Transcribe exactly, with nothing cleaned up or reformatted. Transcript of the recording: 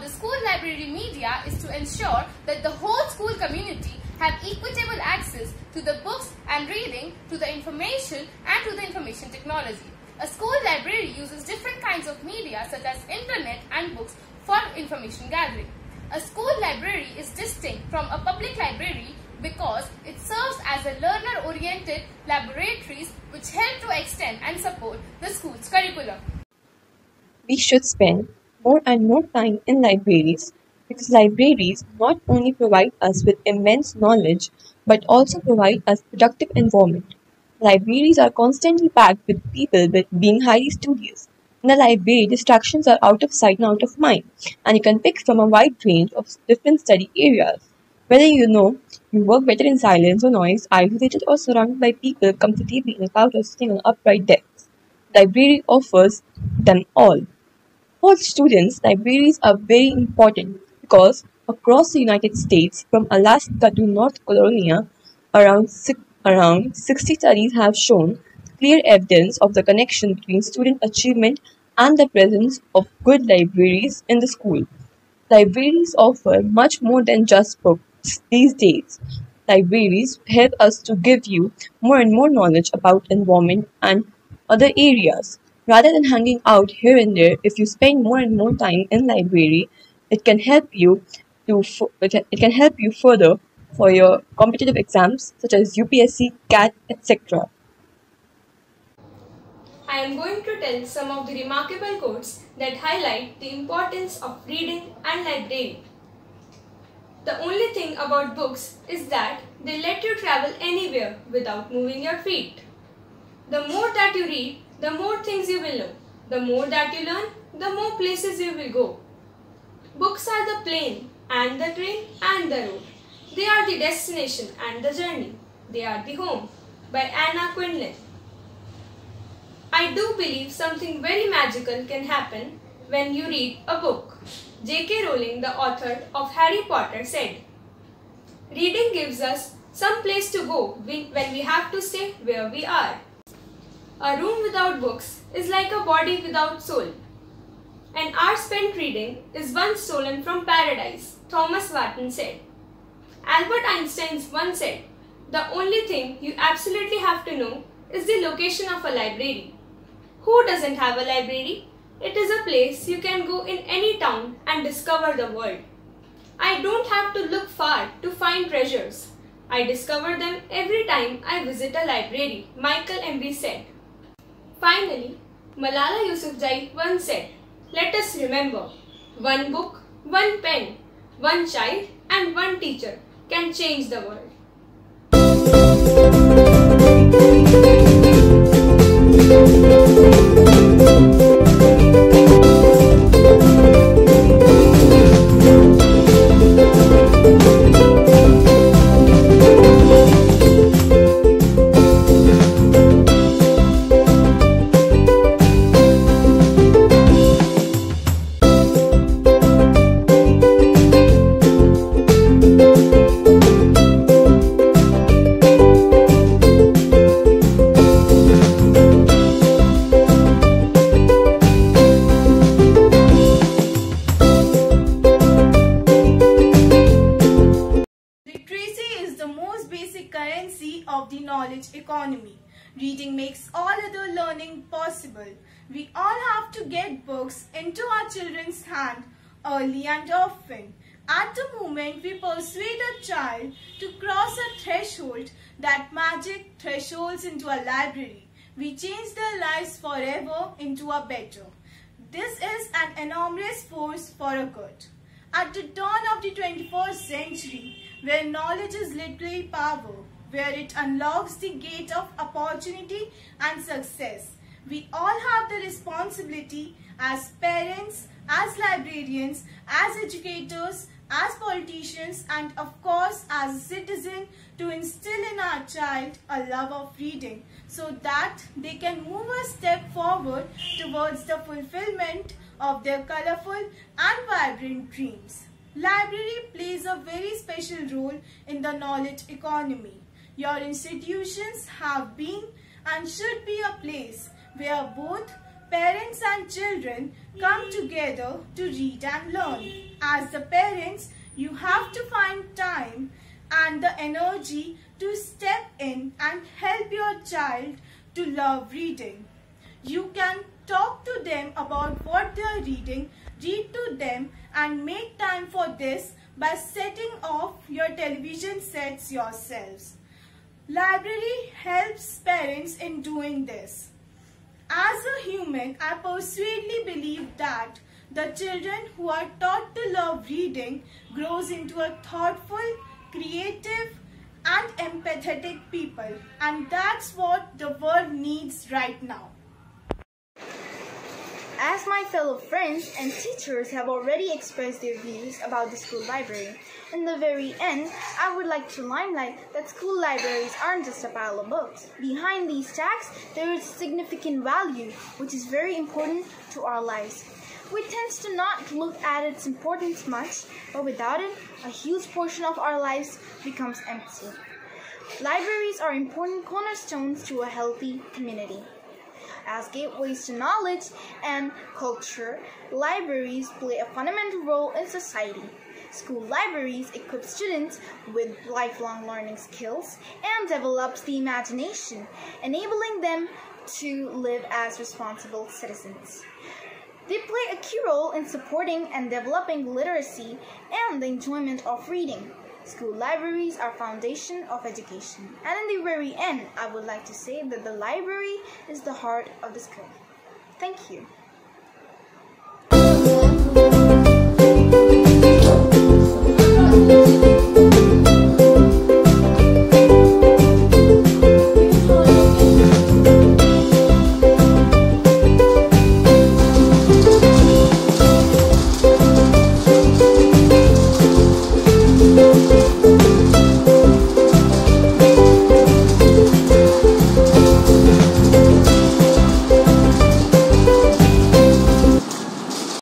the school library media is to ensure that the whole school community have equitable access to the books and reading, to the information and to the information technology. A school library uses different kinds of media such as internet and books for information gathering. A school library is distinct from a public library because it serves as a learner-oriented laboratories which help to extend and support the school's curriculum. We should spend more and more time in libraries because libraries not only provide us with immense knowledge but also provide us productive environment. Libraries are constantly packed with people with being highly studious. In a library, distractions are out of sight and out of mind, and you can pick from a wide range of different study areas. Whether you know you work better in silence or noise, isolated or surrounded by people comfortably in a couch or sitting on upright desks, library offers them all. For students, libraries are very important because across the United States, from Alaska to North Carolina, around six Around sixty studies have shown clear evidence of the connection between student achievement and the presence of good libraries in the school. Libraries offer much more than just books these days. Libraries help us to give you more and more knowledge about environment and other areas. Rather than hanging out here and there, if you spend more and more time in library, it can help you to it can, it can help you further for your competitive exams such as U P S C, C A T, et cetera. I am going to tell some of the remarkable quotes that highlight the importance of reading and library. The only thing about books is that they let you travel anywhere without moving your feet. The more that you read, the more things you will know. The more that you learn, the more places you will go. Books are the plane and the train and the road. They are the destination and the journey. They are the home. By Anna Quindlen. I do believe something very magical can happen when you read a book. J K Rowling, the author of Harry Potter, said, "Reading gives us some place to go when we have to stay where we are. A room without books is like a body without soul. An hour spent reading is one stolen from paradise," Thomas Watson said. Albert Einstein once said, "The only thing you absolutely have to know is the location of a library." Who doesn't have a library? It is a place you can go in any town and discover the world. I don't have to look far to find treasures. I discover them every time I visit a library, Michael Embry said. Finally, Malala Yousafzai once said, "Let us remember, one book, one pen, one child and one teacher can change the world." Currency of the knowledge economy. Reading makes all other learning possible. We all have to get books into our children's hand early and often. At the moment we persuade a child to cross a threshold, that magic thresholds into a library, we change their lives forever into a better. This is an enormous force for a good. At the dawn of the twenty-first century, where knowledge is literally power, where it unlocks the gate of opportunity and success, we all have the responsibility as parents, as librarians, as educators, as politicians, and of course as a citizen, to instill in our child a love of reading so that they can move a step forward towards the fulfillment of their colorful and vibrant dreams. Library plays a very special role in the knowledge economy. Your institutions have been and should be a place where both parents and children come together to read and learn. As the parents, you have to find time and the energy to step in and help your child to love reading. You can talk to them about what they are reading, read to them, and make time for this by setting off your television sets yourselves. Library helps parents in doing this. As a human, I persuadedly believe that the children who are taught to love reading grows into a thoughtful, creative, and empathetic people. And that's what the world needs right now. As my fellow friends and teachers have already expressed their views about the school library, in the very end, I would like to limelight that school libraries aren't just a pile of books. Behind these stacks, there is significant value, which is very important to our lives. We tend to not look at its importance much, but without it, a huge portion of our lives becomes empty. Libraries are important cornerstones to a healthy community. As gateways to knowledge and culture, libraries play a fundamental role in society. School libraries equip students with lifelong learning skills and develops the imagination, enabling them to live as responsible citizens. They play a key role in supporting and developing literacy and the enjoyment of reading. School libraries are foundation of education. And in the very end, I would like to say that the library is the heart of the school. Thank you.